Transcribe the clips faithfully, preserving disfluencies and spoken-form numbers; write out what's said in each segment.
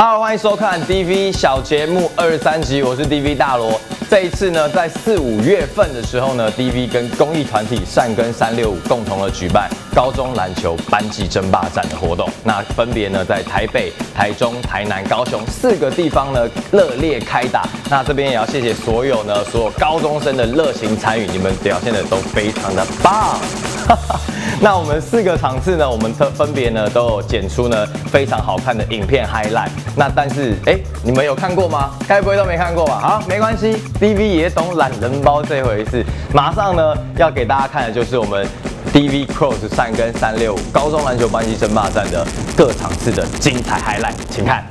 Hello， 欢迎收看 D V 小节目二十三集，我是 D V 大罗。这一次呢，在四五月份的时候呢 ，D V 跟公益团体善根三六五共同的举办高中篮球班级争霸战的活动。那分别呢，在台北、台中、台南、高雄四个地方呢热烈开打。那这边也要谢谢所有呢所有高中生的热情参与，你们表现的都非常的棒。那我们四个场次呢，我们分别呢都有剪出呢非常好看的影片 highlight。那但是哎，你们有看过吗？该不会都没看过吧？好，没关系 ，D V 也懂懒人包这回事。马上呢要给大家看的就是我们 D V Cross 善根三六五高中篮球班级争霸战的各场次的精彩 highlight， 请看。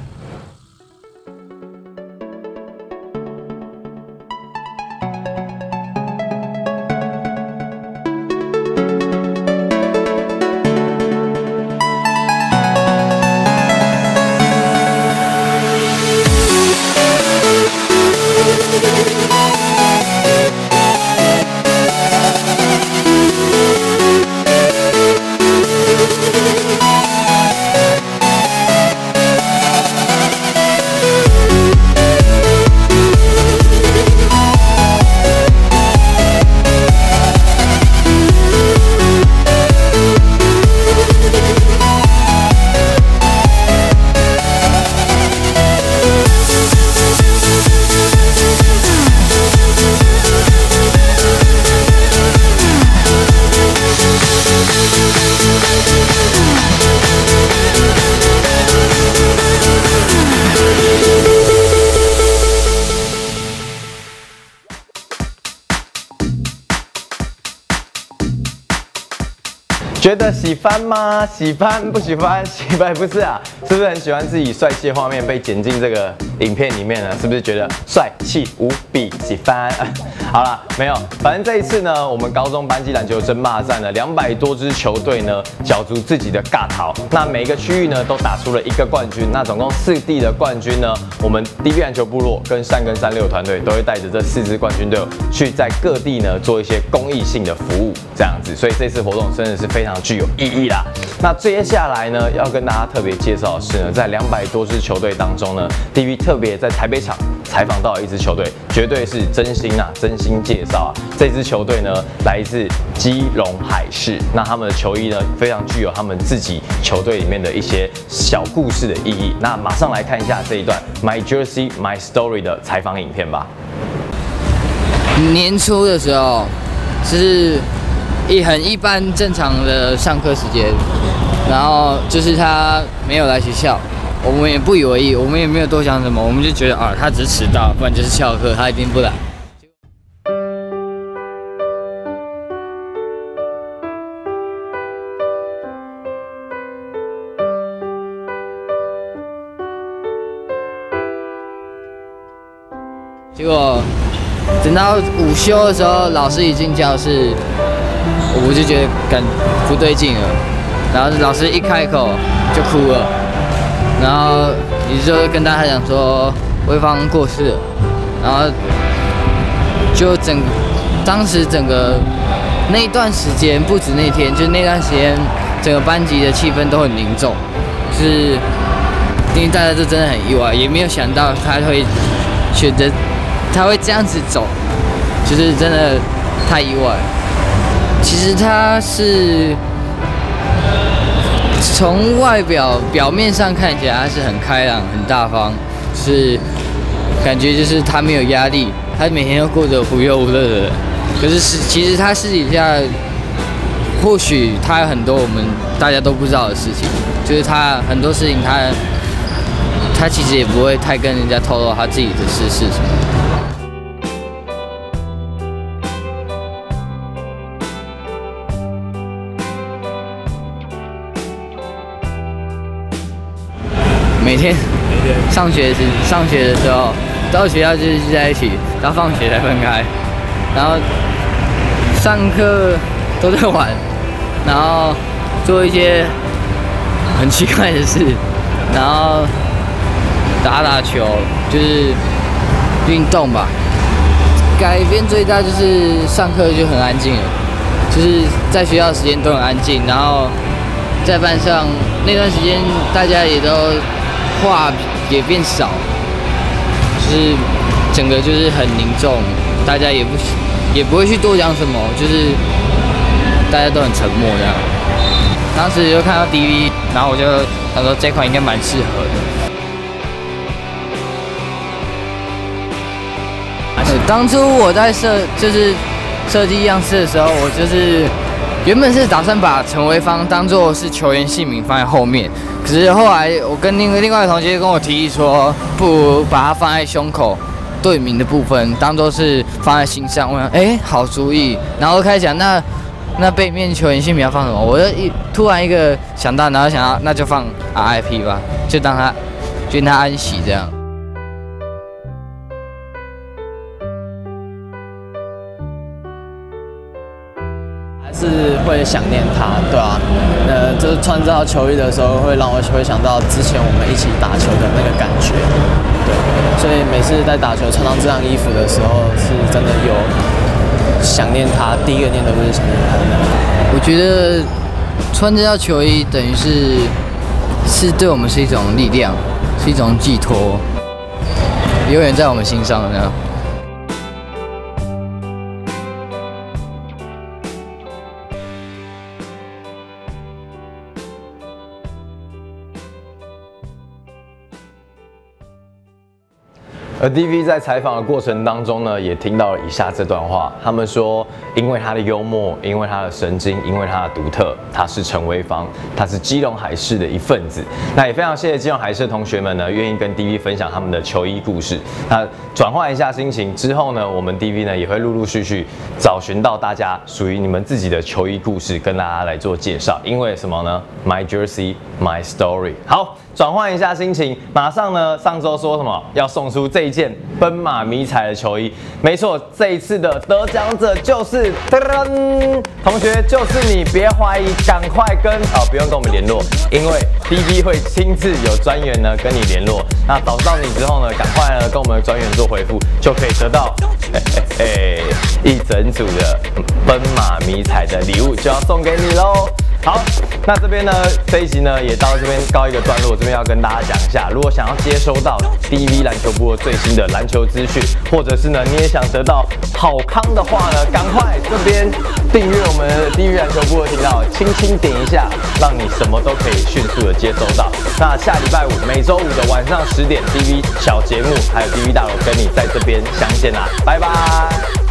觉得喜欢吗？喜欢不喜欢？喜欢不是啊？是不是很喜欢自己帅气的画面被剪进这个影片里面呢？是不是觉得帅气无比？喜欢？好啦，没有，反正这一次呢，我们高中班级篮球争霸战呢，两百多支球队呢角逐自己的尬淘。那每个区域呢都打出了一个冠军。那总共四地的冠军呢，我们 D V 篮球部落跟善根三六团队都会带着这四支冠军队去在各地呢做一些公益性的服务，这样子。所以这次活动真的是非常具有意义啦。那接下来呢，要跟大家特别介绍的是呢，在两百多支球队当中呢 ，D V 特别在台北场采访到了一支球队，绝对是真心啊，真心介绍啊。这支球队呢，来自基隆海士，那他们的球衣呢，非常具有他们自己球队里面的一些小故事的意义。那马上来看一下这一段 My Jersey My Story 的采访影片吧。 年初的时候，是一很一般正常的上课时间，然后就是他没有来学校，我们也不以为意，我们也没有多想什么，我们就觉得啊，他只是迟到，不然就是翘课，他一定不来。结果等到午休的时候，老师一进教室，我就觉得感不对劲了。然后老师一开口就哭了，然后也就跟大家讲说威芳过世了，然后就整当时整个那一段时间，不止那天，就那段时间，整个班级的气氛都很凝重，就是因为大家都真的很意外，也没有想到他会选择。他会这样子走，就是真的太意外。其实他是从外表表面上看起来他是很开朗、很大方，是感觉就是他没有压力，他每天都过着无忧无虑的人。可是是其实他私底下，或许他有很多我们大家都不知道的事情，就是他很多事情他他其实也不会太跟人家透露他自己的事是什么。每天上学时上学的时候，到学校就是聚在一起，到放学才分开，然后上课都在玩，然后做一些很奇怪的事，然后打打球，就是运动吧。改变最大就是上课就很安静了，就是在学校的时间都很安静，然后在班上那段时间大家也都话也变少，就是整个就是很凝重，大家也不也不会去多讲什么，就是大家都很沉默这样。当时就看到 D V， 然后我就想说这款应该蛮适合的。当初我在设就是设计样式的时候，我就是原本是打算把陈维芳当作是球员姓名放在后面，可是后来我跟另另外一个同学跟我提议说，不如把它放在胸口队名的部分，当作是放在心上。我想，哎、欸，好主意。然后开始想，那那背面球员姓名要放什么？我就一突然一个想到，然后想到那就放 R I P 吧，就当他愿他安息这样。 是会想念他，对啊，呃，就是穿这套球衣的时候，会让我会想到之前我们一起打球的那个感觉，对，所以每次在打球穿上这样衣服的时候，是真的有想念他，第一个念头就是想念他的。 我觉得穿这套球衣等于是是对我们是一种力量，是一种寄托，永远在我们心上的那样。 而 D V 在采访的过程当中呢，也听到了以下这段话。他们说，因为他的幽默，因为他的神经，因为他的独特，他是陈维芳，他是基隆海狮的一份子。那也非常谢谢基隆海狮的同学们呢，愿意跟 D V 分享他们的球衣故事。那转换一下心情之后呢，我们 D V 呢也会陆陆续续找寻到大家属于你们自己的球衣故事，跟大家来做介绍。因为什么呢 ？My jersey, my story。好。转换一下心情，马上呢，上周说什么要送出这一件奔马迷彩的球衣？没错，这一次的得奖者就是噔噔同学，就是你，别怀疑，赶快跟啊、哦，不用跟我们联络，因为 D V 会亲自有专员呢跟你联络。那找到你之后呢，赶快呢跟我们的专员做回复，就可以得到哎哎哎一整组的奔马迷彩的礼物，就要送给你喽。好，那这边呢，这一集呢也到这边告一个段落。这边要跟大家讲一下，如果想要接收到 D V 篮球部最新的篮球资讯，或者是呢你也想得到好康的话呢，赶快这边订阅我们的 D V 篮球部的频道，轻轻点一下，让你什么都可以迅速的接收到。那下礼拜五，每周五的晚上十点 ，D V 小节目还有 D V 大楼跟你在这边相见啦，拜拜。